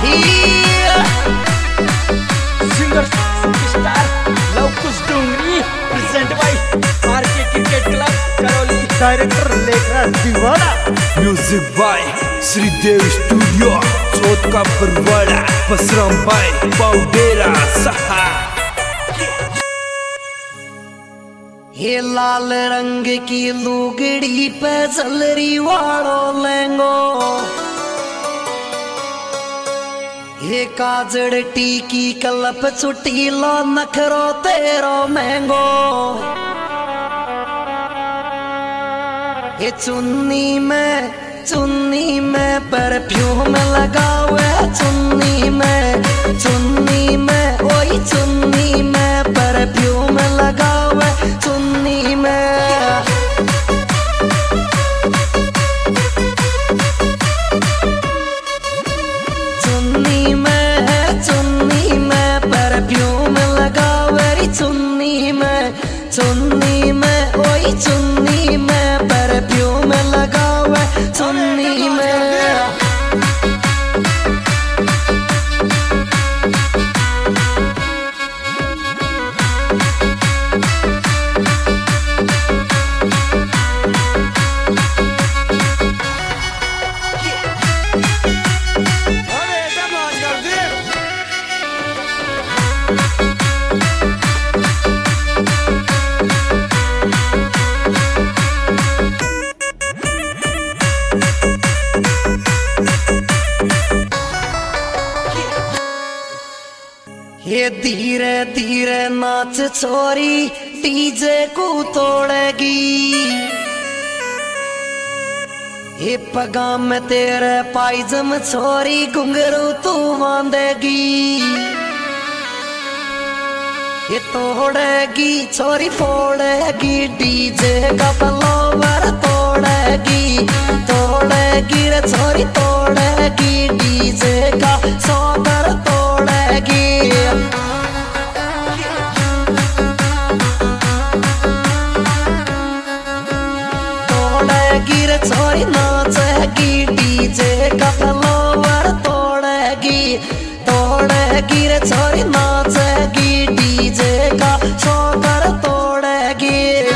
Singer star Lavkush Dongri present by RK cricket club Karauli. Director Lekhraj Deewana. Music by Shridev studio Chauth का Barwara. Basram bye पाउडेरा सहा। ये लाल रंग की लुगड़ी पे जलरी वालो लेंगो, ये काजड़ टीकी कलप चुटीलो नखरो तेरो महंगो। ये चुन्नी में परफ्यूम लगावे, चुन्नी में ओई चुन्नी में परफ्यूम लगावे, चुन्नी में। चुन्नी में परफ्यूम लगावे, चुन्नी में ओई चुन्नी में परफ्यूम लगावे, चुन्नी में। ये धीरे धीरे नाच छोरी डीजे को तोड़ेगी, ये पगाम में तेरे पायजम छोरी घुंघरू तू बांधेगी। ये तोड़ेगी छोरी फोड़ेगी, डीजे का फ्लावर तोड़ेगी रे छोरी तोड़ेगी, डीजे का सॉकर तोड़ेगी। तोड़ेगी रे छोरी नाचेगी, डीजे का फ्लावर तोड़ेगी रे छोरी नाचेगी, डीजे का सॉकर तोड़ेगी।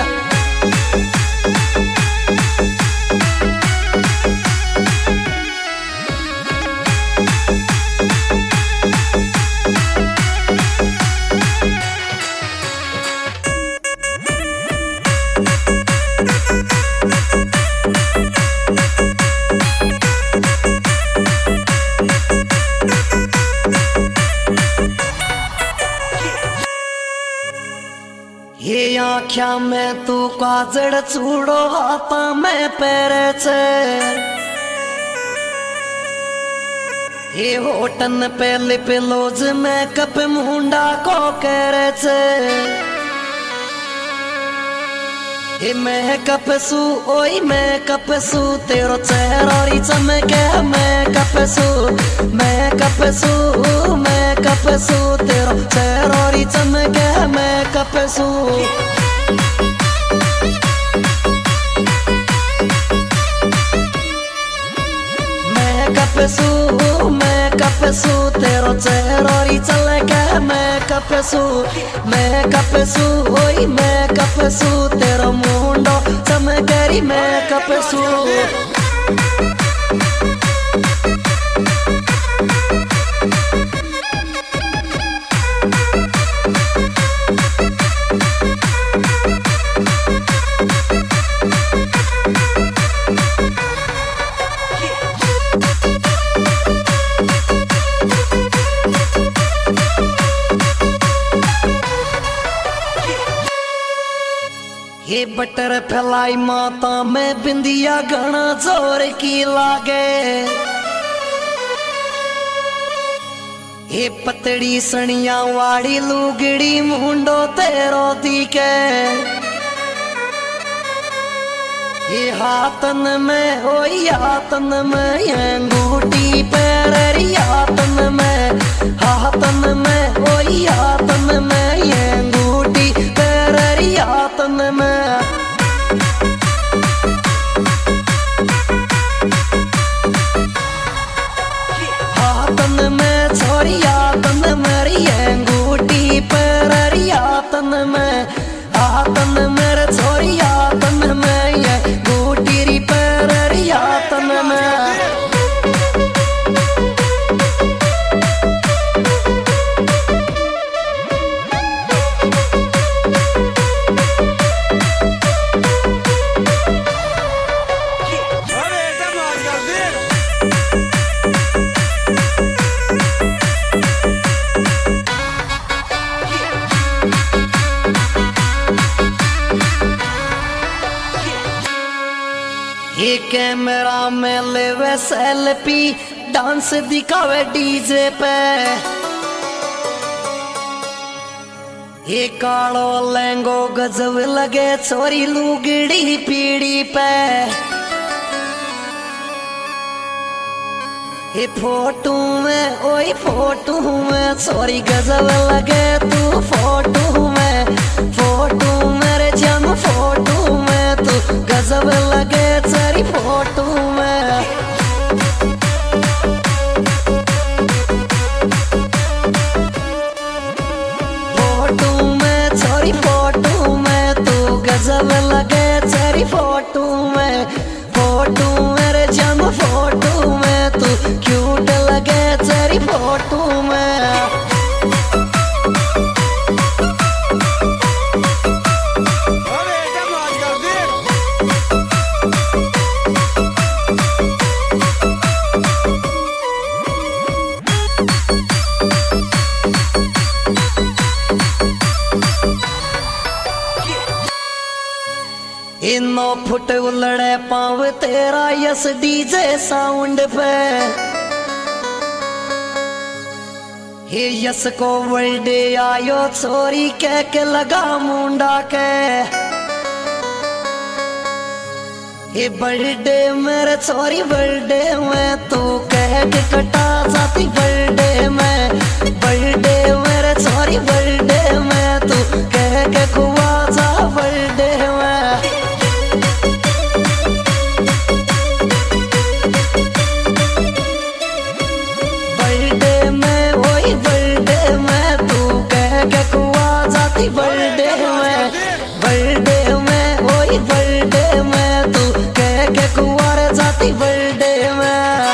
ये आँख्या में तू काजड़ चूड़ो हाथा में पैरे छे, ये होटन पे लिप लोज में कप मुंडा को करे छे। ये मैं कपसू ओई मैं कपसू तेरो चेहरा चमके, मैं कपसू मैं कपसू तेरो चेहरा चमके, मैं कपसू। मैं कपसू तेरो चेहरा चलके, मैं कपसू ओई मैं कपसू तेरो मुंडो चमकेरी, मैं कपसू। ये बटर फैलाई माता में बिंदिया घना जोर की लागे, ये पतड़ी सनिया वाड़ी लुगड़ी मुंडो तेरो दिखे। ये हाथन में ओई हाथन में अंगूठी पैरी, हाथन में ओई हाथन में अंगूठी पैरी, हाथन में। हाथन में ये कैमरा में लेवे सेल्फी डांस दिखावे डीजे पे ये कालो लहंगो गजब लगे छोरी लुगड़ी पीड़ी पे ये फोटो में ओई फोटो में छोरी गजब लगे तू फोटो में रे जम फोटो में तू गजब लगे तेरी फोटो में फोटो में तू गजब लगे तेरी फोटो में रे जम फोटो में तू क्यूट लगे तेरी फोटो में इनो फुट उलड़े पाव तेरा यस डीजे साउंड पे हे यस को बर्थडे आयो छोरी कह के लगा मुंडा के हे बर्थडे मेरे छोरी बर्थडे में तू कह के कटा जाती बर्थडे मेरे छोरी बर्थडे में तू कह के खुआ जा बर्थडे में बर्थडे में वही बर्थडे में तू कह के कुंवारे जाती बर्थडे में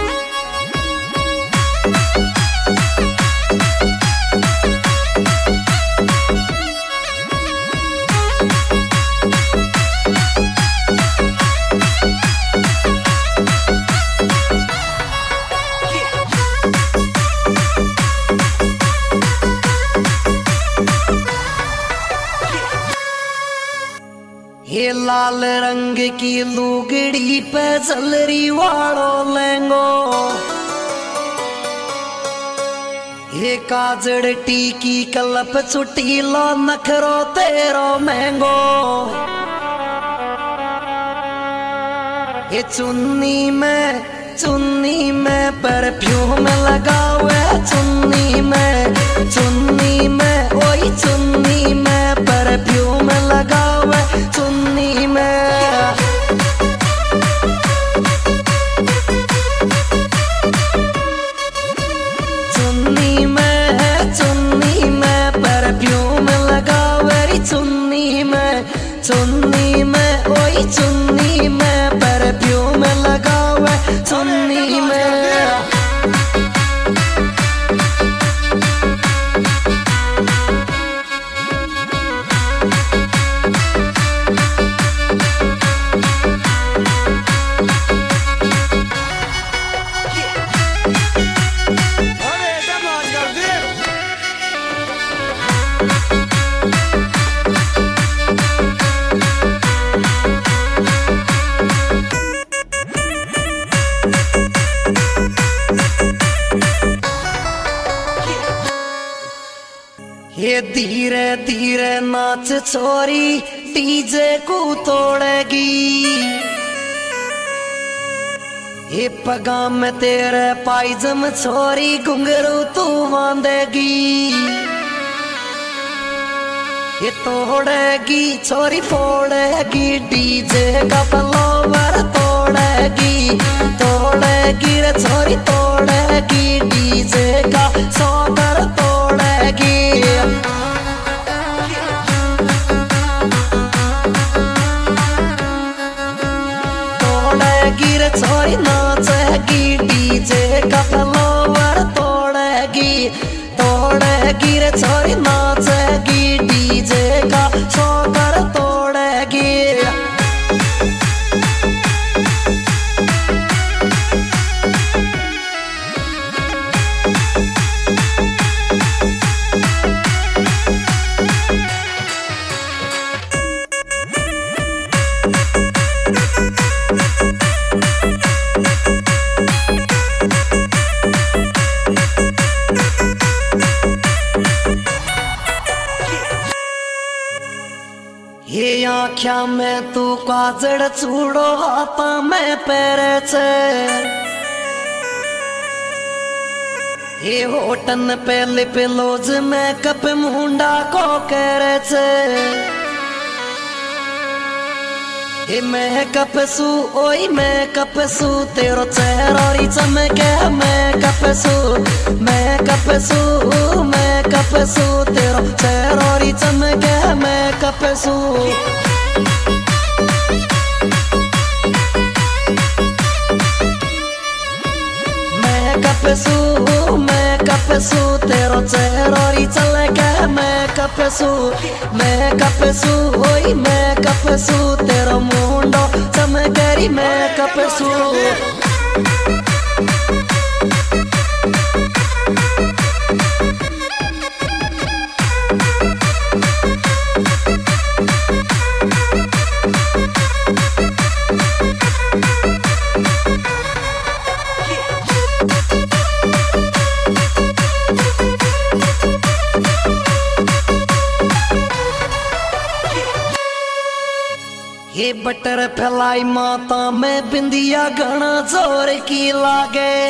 ये लाल रंग की लुगड़ी पे जलरी वालो लहंगो ये काजड़ टीकी कलप चुटी लो नखरो तेरो महंगो ये चुन्नी में परफ्यूम लगावे चुन्नी में ओई चुन्नी में परफ्यूम लगावे चुन्नी में परफ्यूम लगावे चुन्नी में ओई चुन्नी में परफ्यूम लगावे चुन्नी में ये धीरे धीरे नाच छोरी डीजे को तोड़ेगी ये पगा में तेरे पायजम छोरी घुंघरू तू बांधेगी ये तोड़ेगी छोरी फोड़ेगी डीजे का फ्लावर तोड़ेगी रे छोरी तोड़ेगी डीजे का सॉकर तोड़ेगी रे छोरी नाचेगी डीजे का फ्लावर तोड़ेगी रे छोरी नाचेगी डीजे का सॉकर तोड़ेगी आँख्या में तू काजड़ चूड़ो हाथा में पैरे छे ये होटन पे लिप लोज में कप मुंडा को करे छे ये मेकअप सू ओई मेकअप सू तेरो चेहरा चमके मेकअप सू तेरो चेहरा चमके मेकअप सू मेकअप सू तेरो चेहरा चमके मेकअप सू ओई मेकअप सू तेरो मुंडो चमकेरी मेकअप सू ये बटर फैलाई माता में बिंदिया घना जोर की लागे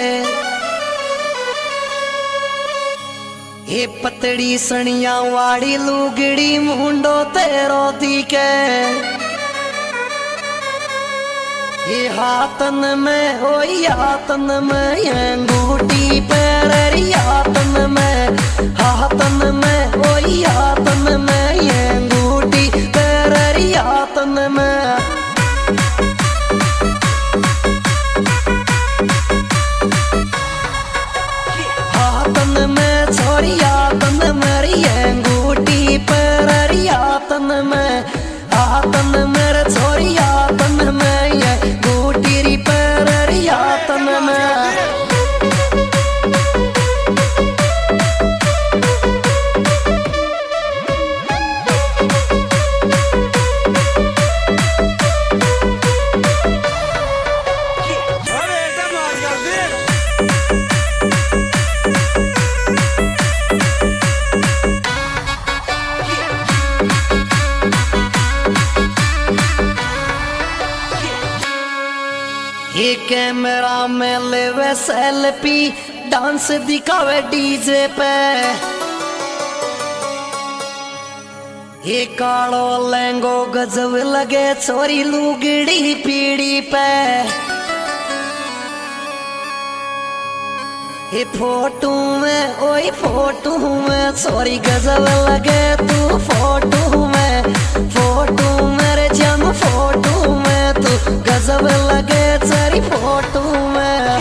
ये पतड़ी सनिया वाड़ी लुगड़ी मुंडो तेरो दिखे ये हाथन में ओई हाथन में ये अंगूठी पैरी हाथन में ओई हाथन में ये अंगूठी पैरी हाथन में हाथन मेरे छोरी हाथन में ये बूटी री पैरी हाथन में ये कैमरा में लेवे सेल्फी डांस दिखावे डीजे पे ये कालो लहंगो गजब लगे छोरी लुगड़ी पीड़ी पे ये फोटो में ओई फोटो में छोरी गजब लगे तू फोटो मेरे जम फोटो में तू गजब लगे तेरी फोटो में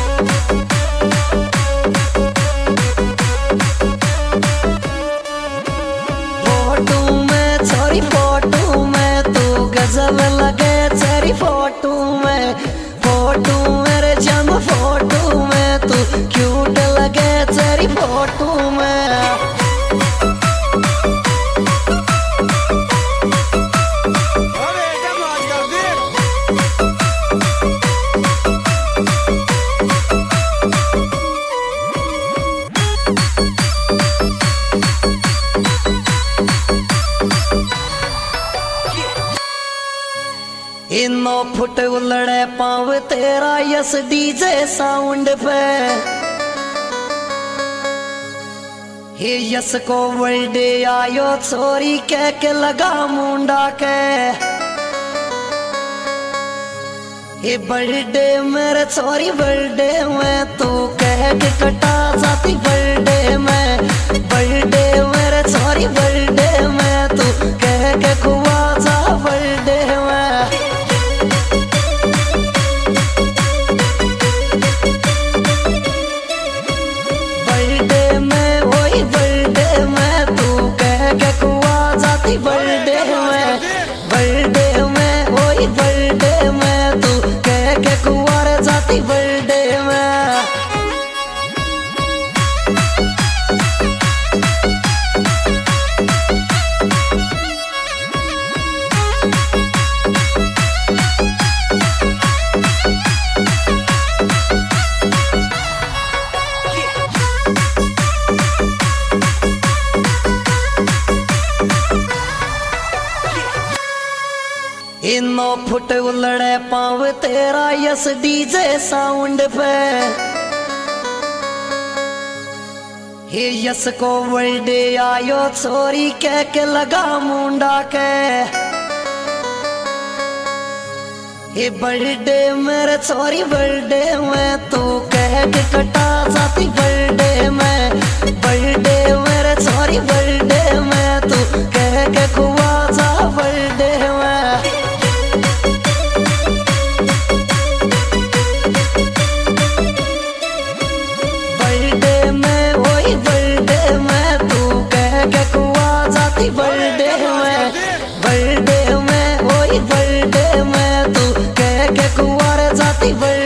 छोरी फोटो में तू गजब लगे तेरी फोटो मेरे जम फोटो में तू क्यूट लगे तेरी फोटो में इनो फुट उलड़े पाव तेरा यस डीजे साउंड पे ये यस को बर्थडे आयो छोरी कह के लगा मुंडा के ये बर्थडे मेरे छोरी बर्थडे में तू कह के कटा जाती बर्थडे मेरे छोरी बर्थडे में तू कह के खुआ जा बर्थडे में बर्थडे में ओई बर्थडे में तू कह के कुंवर जाती बर्थडे में नो फुट उलड़े पाव तेरा यस डीजे साउंड पे। हे यस को बर्थडे आयो छोरी कह के लगा मुंडा के। हे बर्थडे मेरे छोरी बर्थडे में तू कह के कटा जाती बर्थडे में। बर्थडे मेरे छोरी बर्थडे में तू कह के खुआ जा बर्थडे में। बर्थडे में वही बर्थडे में तू कह के खुआ जाती बर्थडे में। बर्थडे में वही बर्थडे में तू कह के कुंवार जाती बर्थडे